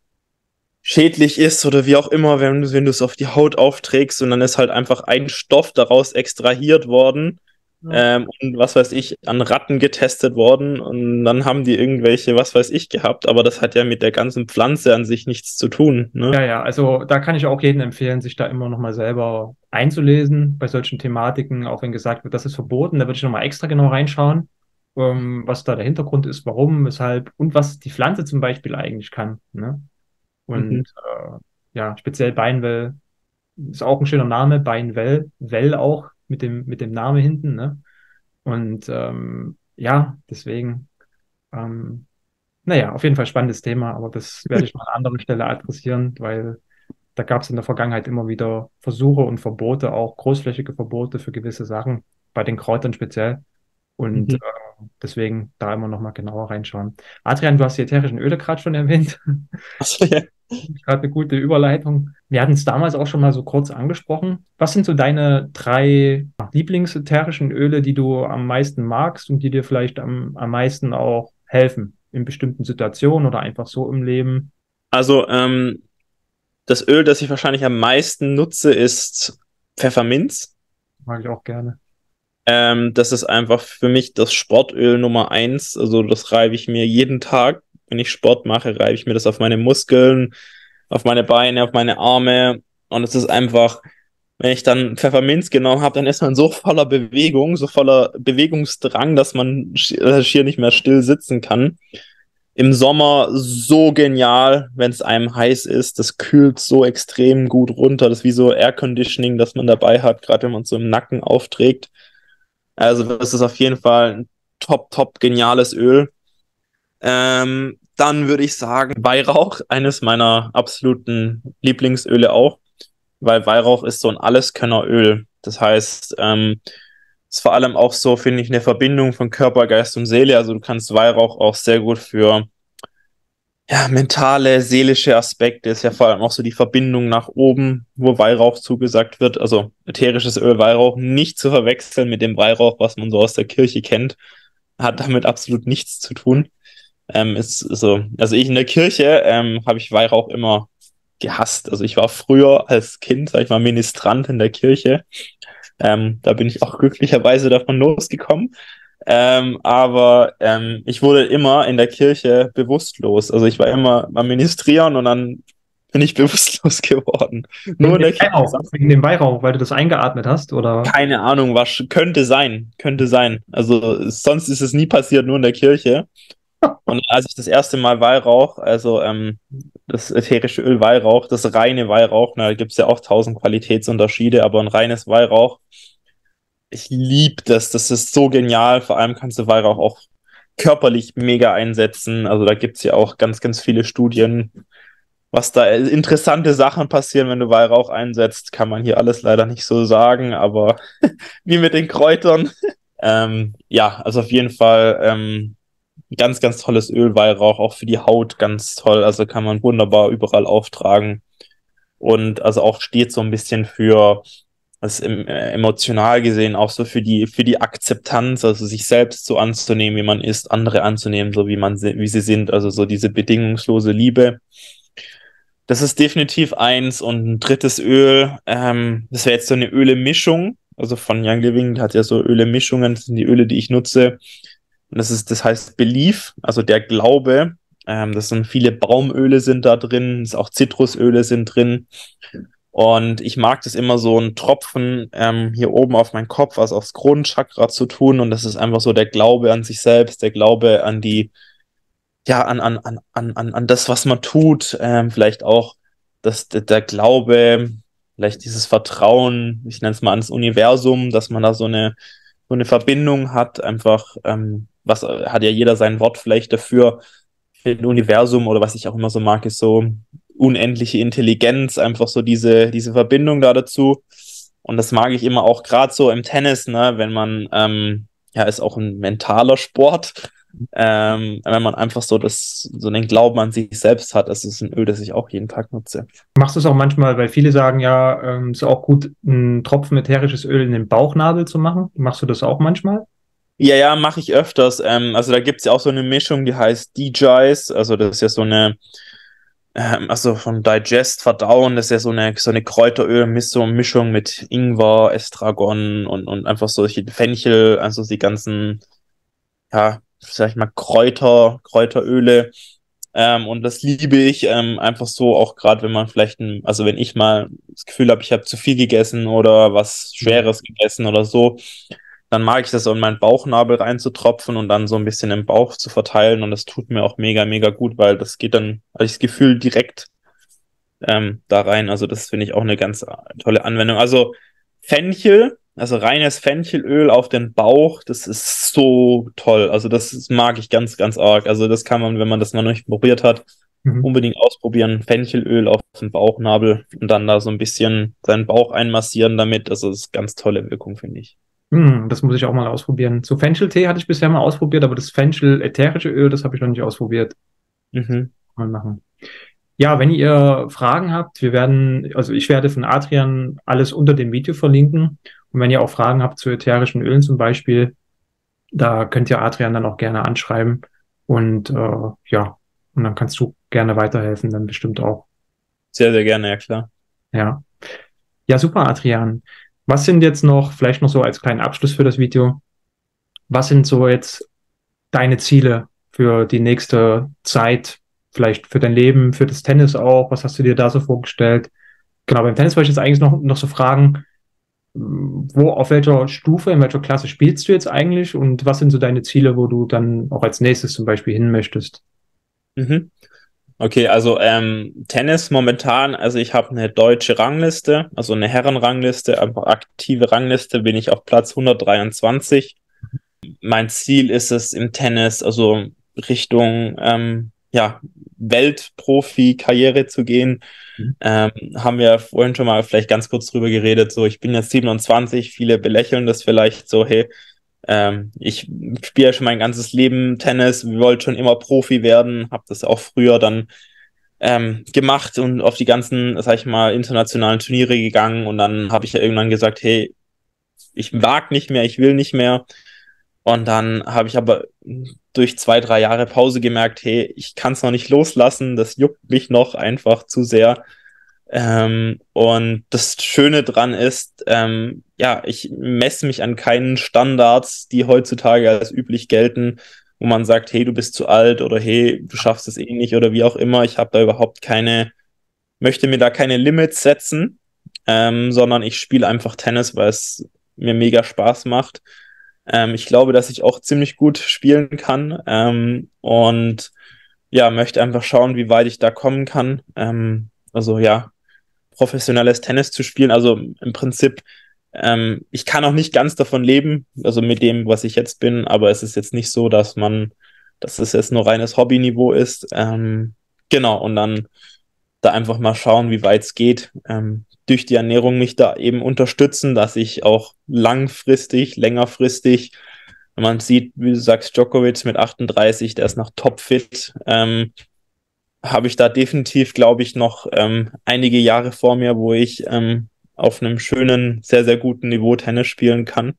schädlich ist oder wie auch immer, wenn du es auf die Haut aufträgst und dann ist halt einfach ein Stoff daraus extrahiert worden Ja. und was weiß ich, an Ratten getestet worden und dann haben die irgendwelche, was weiß ich, gehabt, aber das hat ja mit der ganzen Pflanze an sich nichts zu tun, ne? Ja, ja, also da kann ich auch jedem empfehlen, sich da immer nochmal selber einzulesen bei solchen Thematiken, auch wenn gesagt wird, das ist verboten, da würde ich nochmal extra genau reinschauen, was da der Hintergrund ist, warum, weshalb und was die Pflanze zum Beispiel eigentlich kann. Ne? Mhm. Und ja, speziell Beinwell ist auch ein schöner Name, Beinwell, Well auch mit dem Namen hinten. Ne? Und ja, deswegen, ähm, naja, auf jeden Fall spannendes Thema, aber das werde ich mal an anderer Stelle adressieren, weil da gab es in der Vergangenheit immer wieder Versuche und Verbote, auch großflächige Verbote für gewisse Sachen, bei den Kräutern speziell. Und Mhm. deswegen da immer noch mal genauer reinschauen. Adrian, du hast die ätherischen Öle gerade schon erwähnt. Achso, ja. Gerade eine gute Überleitung. Wir hatten es damals auch schon mal so kurz angesprochen. Was sind so deine drei Lieblingsätherischen Öle, die du am meisten magst und die dir vielleicht am meisten auch helfen in bestimmten Situationen oder einfach so im Leben? Also, das Öl, das ich wahrscheinlich am meisten nutze, ist Pfefferminz. Mag ich auch gerne. Das ist einfach für mich das Sportöl Nummer eins. Also das reibe ich mir jeden Tag. Wenn ich Sport mache, reibe ich mir das auf meine Muskeln, auf meine Beine, auf meine Arme. Und es ist einfach, wenn ich dann Pfefferminz genommen habe, dann ist man so voller Bewegung, so voller Bewegungsdrang, dass man schier nicht mehr still sitzen kann. Im Sommer so genial, wenn es einem heiß ist. Das kühlt so extrem gut runter. Das ist wie so Air Conditioning, das man dabei hat, gerade wenn man es so im Nacken aufträgt. Also das ist auf jeden Fall ein top geniales Öl. Dann würde ich sagen, Weihrauch, eines meiner absoluten Lieblingsöle auch, weil Weihrauch ist so ein Alleskönneröl. Das heißt, ist vor allem auch so, finde ich, eine Verbindung von Körper, Geist und Seele. Also du kannst Weihrauch auch sehr gut für ja, mentale, seelische Aspekte, ist ja vor allem auch so die Verbindung nach oben, wo Weihrauch zugesagt wird. Also ätherisches Öl Weihrauch nicht zu verwechseln mit dem Weihrauch, was man so aus der Kirche kennt, hat damit absolut nichts zu tun. Ist so, also ich in der Kirche habe ich Weihrauch immer gehasst. Also ich war früher als Kind, sag ich mal, Ministrant in der Kirche. Da bin ich auch glücklicherweise davon losgekommen. Ich wurde immer in der Kirche bewusstlos. Also ich war immer am Ministrieren und dann bin ich bewusstlos geworden. Nur Wegen in dem der Kirche. Weihrauch, wegen dem Weihrauch, weil du das eingeatmet hast, oder? Keine Ahnung, was könnte sein, könnte sein. Also sonst ist es nie passiert, nur in der Kirche. Und als ich das erste Mal Weihrauch, also das ätherische Öl Weihrauch, das reine Weihrauch, na, da gibt es ja auch 1000 Qualitätsunterschiede, aber ein reines Weihrauch, ich liebe das, das ist so genial. Vor allem kannst du Weihrauch auch körperlich mega einsetzen. Also da gibt es ja auch ganz, ganz viele Studien, was da interessante Sachen passieren, wenn du Weihrauch einsetzt, kann man hier alles leider nicht so sagen, aber wie mit den Kräutern. Ja, also auf jeden Fall ganz, ganz tolles Öl, Weihrauch, auch für die Haut ganz toll. Also kann man wunderbar überall auftragen. Und also auch steht so ein bisschen für, das emotional gesehen, auch so für die Akzeptanz, also sich selbst so anzunehmen, wie man ist, andere anzunehmen, so wie wie sie sind. Also so diese bedingungslose Liebe. Das ist definitiv eins. Und ein drittes Öl, das wäre jetzt so eine Öle-Mischung. Also von Young Living, die hat ja so Öle-Mischungen, das sind die Öle, die ich nutze. Und das heißt Belief, also der Glaube. Das sind viele Baumöle sind da drin, auch Zitrusöle sind drin. Und ich mag das immer so einen Tropfen hier oben auf meinen Kopf, also aufs Kronenchakra zu tun. Und das ist einfach so der Glaube an sich selbst, der Glaube an die, ja, an das, was man tut. Vielleicht auch der Glaube, vielleicht dieses Vertrauen, ich nenne es mal ans Universum, dass man da so eine Verbindung hat. Einfach, was hat ja jeder sein Wort vielleicht dafür. Ein Universum oder was ich auch immer so mag, ist so unendliche Intelligenz, einfach so diese Verbindung da dazu. Und das mag ich immer auch gerade so im Tennis, ne, wenn man, ja, ist auch ein mentaler Sport, wenn man einfach so den Glauben an sich selbst hat. Das ist ein Öl, das ich auch jeden Tag nutze. Machst du es auch manchmal, weil viele sagen ja, es ist auch gut, einen Tropfen ätherisches Öl in den Bauchnabel zu machen. Machst du das auch manchmal? Ja, ja, mache ich öfters. Also da gibt's ja auch so eine Mischung, die heißt DJs. Also das ist ja so eine, also von Digest, Verdauen, das ist ja so eine Kräuteröl-Mischung mit Ingwer, Estragon und einfach solche Fenchel, also die ganzen, ja, sag ich mal, Kräuteröle. Und das liebe ich einfach so, auch gerade wenn man vielleicht, also wenn ich mal das Gefühl habe, ich habe zu viel gegessen oder was Schweres gegessen oder so, dann mag ich das so in meinen Bauchnabel reinzutropfen und dann so ein bisschen im Bauch zu verteilen. Und das tut mir auch mega, mega gut, weil das geht dann, habe ich das Gefühl, direkt da rein. Also das finde ich auch eine ganz tolle Anwendung. Also Fenchel, also reines Fenchelöl auf den Bauch, das ist so toll. Also das mag ich ganz, ganz arg. Also das kann man, wenn man das noch nicht probiert hat, Mhm. unbedingt ausprobieren. Fenchelöl auf den Bauchnabel und dann da so ein bisschen seinen Bauch einmassieren damit. Also das ist ganz tolle Wirkung, finde ich. Das muss ich auch mal ausprobieren. So Fencheltee hatte ich bisher mal ausprobiert, aber das Fenchel ätherische Öl, das habe ich noch nicht ausprobiert. Mhm. Mal machen. Ja, wenn ihr Fragen habt, also ich werde von Adrian alles unter dem Video verlinken. Und wenn ihr auch Fragen habt zu ätherischen Ölen zum Beispiel, da könnt ihr Adrian dann auch gerne anschreiben. Und ja, und dann kannst du gerne weiterhelfen, dann bestimmt auch. Sehr, sehr gerne, ja klar. Ja. Ja, super, Adrian. Was sind jetzt noch, vielleicht noch so als kleinen Abschluss für das Video, was sind so jetzt deine Ziele für die nächste Zeit, vielleicht für dein Leben, für das Tennis auch? Was hast du dir da so vorgestellt? Genau, beim Tennis wollte ich jetzt eigentlich noch so fragen, wo, auf welcher Stufe, in welcher Klasse spielst du jetzt eigentlich und was sind so deine Ziele, wo du dann auch als nächstes zum Beispiel hin möchtest? Mhm. Okay, also Tennis momentan, also ich habe eine deutsche Rangliste, also eine Herrenrangliste, einfach aktive Rangliste, bin ich auf Platz 123. Mein Ziel ist es im Tennis, also Richtung ja, Weltprofi-Karriere zu gehen. Haben wir vorhin schon mal vielleicht ganz kurz drüber geredet, so ich bin jetzt 27, viele belächeln das vielleicht so, hey, ich spiele ja schon mein ganzes Leben Tennis, wollte schon immer Profi werden, habe das auch früher dann gemacht und auf die ganzen, sag ich mal, internationalen Turniere gegangen und dann habe ich ja irgendwann gesagt, hey, ich mag nicht mehr, ich will nicht mehr. Und dann habe ich aber durch 2, 3 Jahre Pause gemerkt, hey, ich kann es noch nicht loslassen, das juckt mich noch einfach zu sehr. Und das Schöne dran ist, ja, ich messe mich an keinen Standards, die heutzutage als üblich gelten, wo man sagt, hey, du bist zu alt oder hey, du schaffst es eh nicht oder wie auch immer. Ich habe da überhaupt keine möchte mir da keine Limits setzen, sondern ich spiele einfach Tennis, weil es mir mega Spaß macht. Ich glaube, dass ich auch ziemlich gut spielen kann, und ja, möchte einfach schauen, wie weit ich da kommen kann. Also ja, professionelles Tennis zu spielen. Also im Prinzip, ich kann auch nicht ganz davon leben, also mit dem, was ich jetzt bin, aber es ist jetzt nicht so, dass es jetzt nur reines Hobbyniveau ist. Genau, und dann da einfach mal schauen, wie weit es geht. Durch die Ernährung mich da eben unterstützen, dass ich auch längerfristig, wenn man sieht, wie du sagst, Djokovic mit 38, der ist noch topfit, habe ich da definitiv, glaube ich, noch einige Jahre vor mir, wo ich auf einem schönen, sehr, sehr guten Niveau Tennis spielen kann.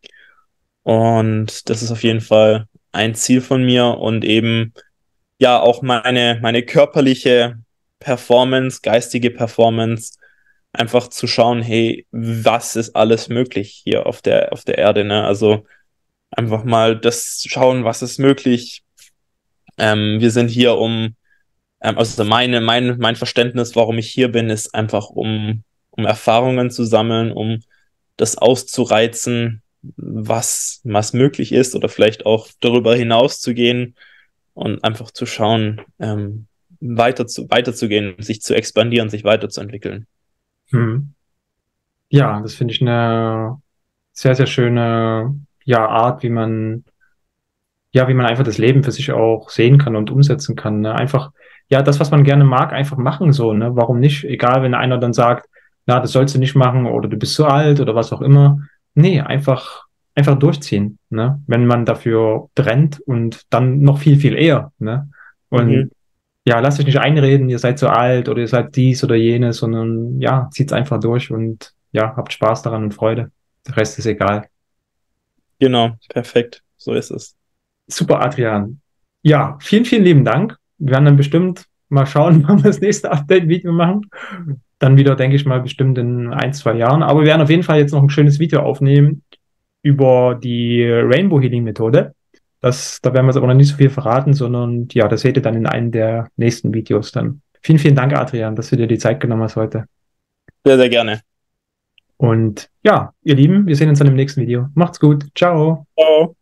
Und das ist auf jeden Fall ein Ziel von mir und eben ja auch meine körperliche Performance, geistige Performance, einfach zu schauen, hey, was ist alles möglich hier auf der Erde, ne? Also einfach mal das schauen, was ist möglich. Wir sind hier, also mein Verständnis, warum ich hier bin, ist einfach, um Erfahrungen zu sammeln, um das auszureizen, was möglich ist oder vielleicht auch darüber hinaus zu gehen und einfach zu schauen, weiterzugehen, sich zu expandieren, sich weiterzuentwickeln. Hm. Ja, das finde ich eine sehr, sehr schöne, ja, Art, wie man einfach das Leben für sich auch sehen kann und umsetzen kann. Ne? Einfach, ja, das, was man gerne mag, einfach machen so, ne? Warum nicht? Egal, wenn einer dann sagt, na, das sollst du nicht machen oder du bist zu alt oder was auch immer. Nee, einfach durchziehen, ne? Wenn man dafür brennt und dann noch viel, viel eher, ne? Mhm. Und ja, lasst euch nicht einreden, ihr seid zu alt oder ihr seid dies oder jenes, sondern ja, zieht's einfach durch und ja, habt Spaß daran und Freude. Der Rest ist egal. Genau, perfekt. So ist es. Super, Adrian. Ja, vielen, vielen lieben Dank. Wir werden dann bestimmt mal schauen, wann wir das nächste Update-Video machen. Dann wieder, denke ich mal, bestimmt in ein, zwei Jahren. Aber wir werden auf jeden Fall jetzt noch ein schönes Video aufnehmen über die Rainbow Healing Methode. Da werden wir jetzt aber noch nicht so viel verraten, sondern ja, das seht ihr dann in einem der nächsten Videos dann. Vielen, vielen Dank, Adrian, dass du dir die Zeit genommen hast heute. Sehr, sehr gerne. Und ja, ihr Lieben, wir sehen uns dann im nächsten Video. Macht's gut. Ciao. Ciao.